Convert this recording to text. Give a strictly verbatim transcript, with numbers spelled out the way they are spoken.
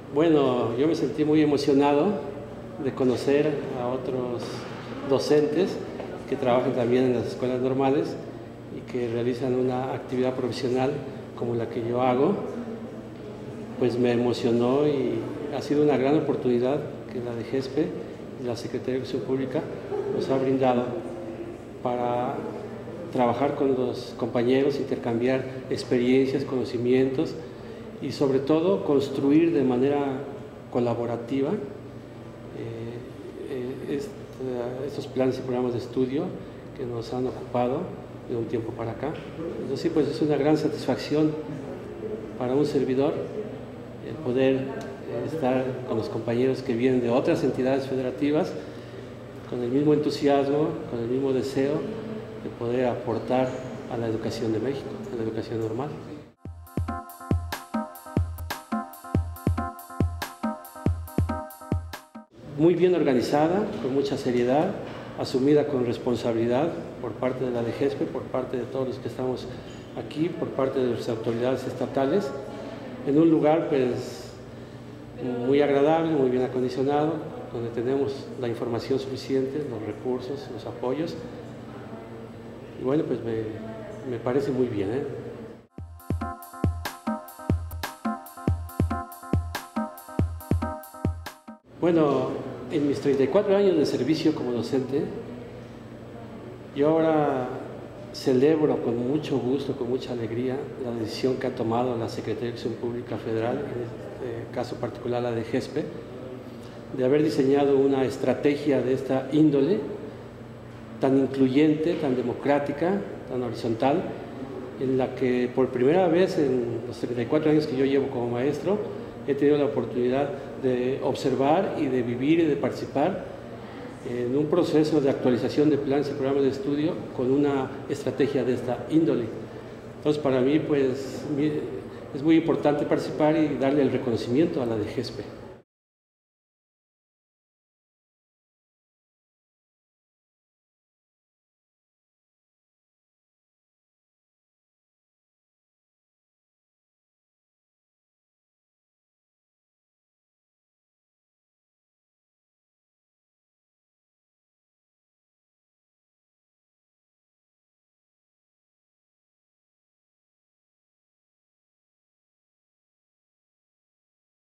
Bueno, yo me sentí muy emocionado de conocer a otros docentes que trabajan también en las escuelas normales y que realizan una actividad profesional como la que yo hago. Pues me emocionó y ha sido una gran oportunidad que la D G E S P y la Secretaría de Educación Pública nos ha brindado para trabajar con los compañeros, intercambiar experiencias, conocimientos y sobre todo construir de manera colaborativa eh, eh, estos planes y programas de estudio que nos han ocupado de un tiempo para acá. Entonces sí, pues es una gran satisfacción para un servidor el poder eh, estar con los compañeros que vienen de otras entidades federativas con el mismo entusiasmo, con el mismo deseo de poder aportar a la educación de México, a la educación normal. Muy bien organizada, con mucha seriedad, asumida con responsabilidad por parte de la D G E S P, por parte de todos los que estamos aquí, por parte de las autoridades estatales, en un lugar pues muy agradable, muy bien acondicionado, donde tenemos la información suficiente, los recursos, los apoyos. Y bueno, pues me, me parece muy bien, ¿eh? Bueno, en mis treinta y cuatro años de servicio como docente, yo ahora celebro con mucho gusto, con mucha alegría, la decisión que ha tomado la Secretaría de Educación Pública Federal, en este caso particular la D G E S P, de haber diseñado una estrategia de esta índole, tan incluyente, tan democrática, tan horizontal, en la que por primera vez en los treinta y cuatro años que yo llevo como maestro, he tenido la oportunidad de observar y de vivir y de participar en un proceso de actualización de planes y programas de estudio con una estrategia de esta índole. Entonces, para mí, pues, es muy importante participar y darle el reconocimiento a la D G E S P.